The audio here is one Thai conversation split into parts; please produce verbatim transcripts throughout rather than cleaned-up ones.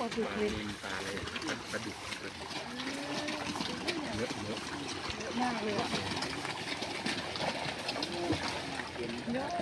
คือปลาเล็กนิลปลาอะไรปลาดุกปลาดุกเนื้อเนื้อเยอะมากเลยอ่ะเยอะ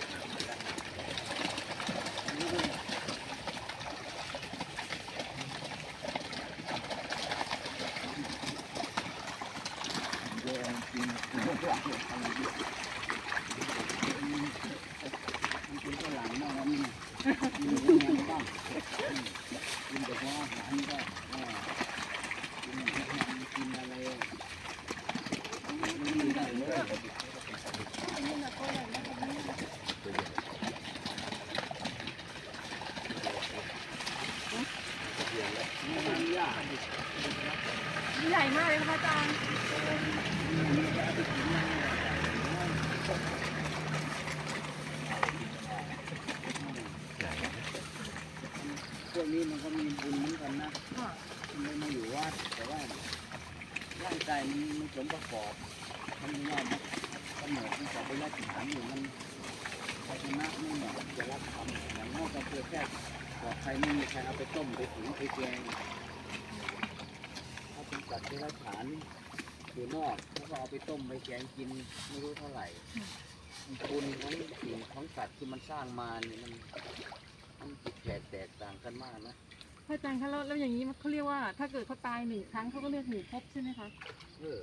ใหญ่มากเลยนะคะอาจารย์พวกนี้มันก็มีบุญเหมือนกันนะมันมาอยู่วัดแต่ว่าร่างกายมันมันสมประกอบมันไม่ว่ากำเนิดมันขอไปรับฐานอยู่มันภาชนะไม่เหมาะจะรับทำอย่างนอกก็เพื่อแค่ปลอดภัยไม่มีใครเอาไปต้มไปถุงไปแกงถ้าเป็นสัตว์ที่รับฐานอยู่นอกแล้วก็เอาไปต้มไปแกงกินไม่รู้เท่าไหร่บุญของสิ่งของสัตว์ที่มันสร้างมาเนี่ยมันมันผิดแผกแตกต่างกันมากนะอาจารย์คะแล้วแล้วอย่างนี้เขาเรียกว่าถ้าเกิดเขาตายหนึ่งครั้งเขาก็เรียกหนึ่งภพใช่ไหมคะเออ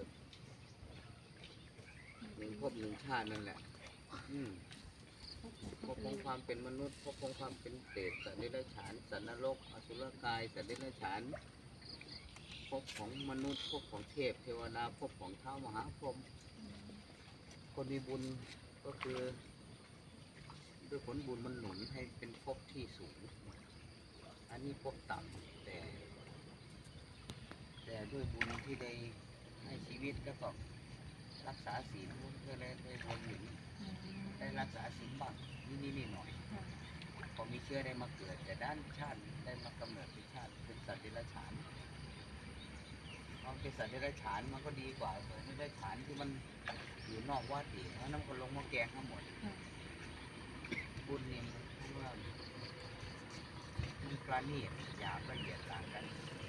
หนึ่งภพหนึ่งชาตินั่นแหละอืมภพของความเป็นมนุษย์ภพของความเป็นเปรตสัตว์เดรัจฉานสัตว์นรกอสุรกายสัตว์เดรัจฉานภพของมนุษย์ภพของเทพเทวดาภพของเท้ามหาพรหมคนมีบุญก็คือด้วยผลบุญมันหนุนให้เป็นภพที่สูงอันนี้ภพต่ำแต่แต่ด้วยบุญที่ได้ให้ชีวิตก็ต้องรักษาศีลเพื่อได้ได้บุญหนุนได้รักษาศีลบ้างนี่นี่นี่หน่อยพอมีเชื้อได้มาเกิดแต่ด้านชาติได้มากำเนิดเป็นชาติเป็นสัตว์เดรัจฉานความเป็นสัตว์เดรัจฉานมันก็ดีกว่าสัตว์เดรัจฉานที่มันอยู่นอกวัดอีกเพราะน้ำก็ลงมาแกงทั้งหมดบุญเนี่ยมันว่ามันปราณีตหยาบละเอียดต่างกัน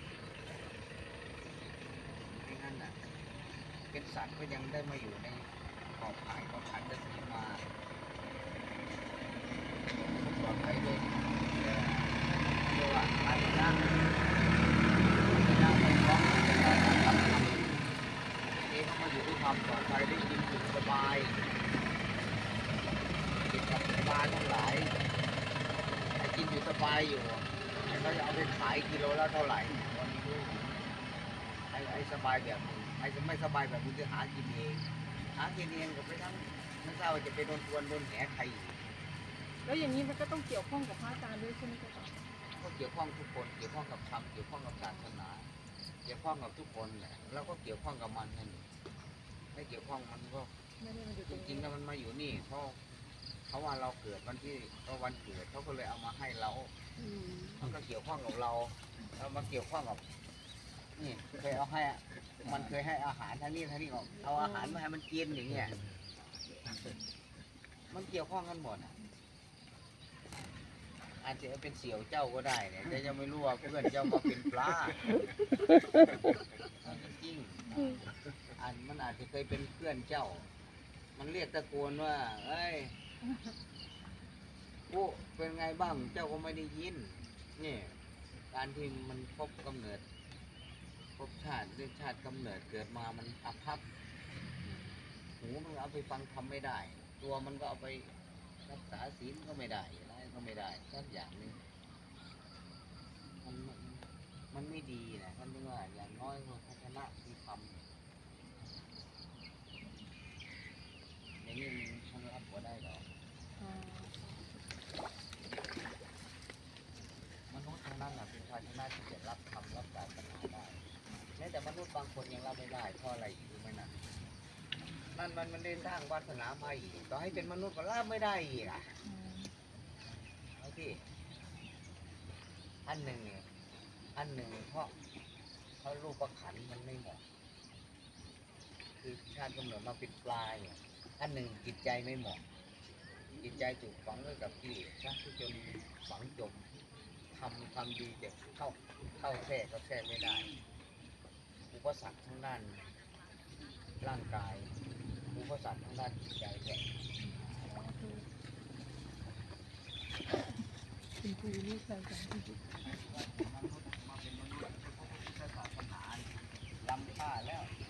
ไม่งั้นน่ะเป็นสัตว์ก็ยังได้มาอยู่ในขอบข่ายของขันธ์สีมาปลอดภัยด้วยเรียกว่าอาญาอาญาไม่ฟ้องเป็นการทำทำนี่เขามาอยู่ด้วยความปลอดภัยได้กินอยู่สบายกินกับสบายทั้งหลายให้กินอยู่สบายอยู่เขาจะเอาไปขายกิโลละเท่าไหร่วันนี้ดูไอ้ไอ้สบายแบบนึงไอ้ไม่สบายแบบนึงจะหากินเองหากินเองก็ไปทั้งไม่ทราบว่าจะไปโดนทวนโดนแหใครอยู่แล้วอย่างนี้มันก็ต้องเกี่ยวข้องกับพระอาจารย์ด้วยใช่ไหมคะก็เกี่ยวข้องทุกคนเกี่ยวข้องกับธรรมเกี่ยวข้องกับศาสนาเกี่ยวข้องกับทุกคนแหละแล้วก็เกี่ยวข้องกับมันนั่นไม่เกี่ยวข้องมันก็จริงๆแล้วมันมาอยู่นี่เพราะเขาว่าเราเกิดวันที่ก็วันเกิดเขาก็เลยเอามาให้เรามันก็เกี่ยวข้องกับเราเรามาเกี่ยวข้องกับนี่เคยเอาให้มันเคยให้อาหารทั้งนี้ทั้งนี้ออกเอาอาหารมาให้มันกินอย่างเงี้ยมันเกี่ยวข้องกันหมดอาจจะเป็นเสี่ยวเจ้าก็ได้เนี่ยแต่ยังไม่รู้ว่าเพื่อนเจ้ามาเป็นปลาจริงอันมันอาจจะเคยเป็นเพื่อนเจ้ามันเรียกตะโกนว่าเอ้ยโอ้เป็นไงบ้างเจ้าก็ไม่ได้ยินนี่การที่มันพบกำเนิดพบชาติด้วยชาติกำเนิดเกิดมามันอภัพหูมันเอาไปฟังทำไม่ได้ตัวมันก็เอาไปรักษาศีลก็ไม่ได้อะไรก็ไม่ได้สักอย่างนึงมันมันไม่ดีนะท่านว่าอย่างน้อยก็พัฒนาที่ทำอย่างนี้มันรับหัวได้หรอมนุษย์ทั้งนั้นเป็นภาชนะที่จะรับทำรับการปัญหาได้แม้แต่มนุษย์บางคนยังรับไม่ได้เพราะอะไรอยู่ไหมนะนั่นมันมันได้สร้างวาสนามาอีกต่อให้เป็นมนุษย์ก็รับไม่ได้อีกอ่ะเอาที่อันหนึ่งเนี่ยอันหนึ่งเพราะเขารูปประขันมันไม่เหมาะคือชาติกำเนิดมาเป็นปลาเนี่ยอันหนึ่งจิตใจไม่เหมาะจิตใจถูกฝังไว้กับกิเลสนะที่จนฝังจมททำความดีแต่เข้าเข้าแทรกก็แทรกไม่ได้ อุปสรรคทางด้านร่างกาย อุปสรรคทางด้านจิตใจแทรกคุณครูนี่ใส่กันที่สุดมนุษย์มาเป็นมนุษย์พระพุทธศาสนาล้ำค่าแล้ว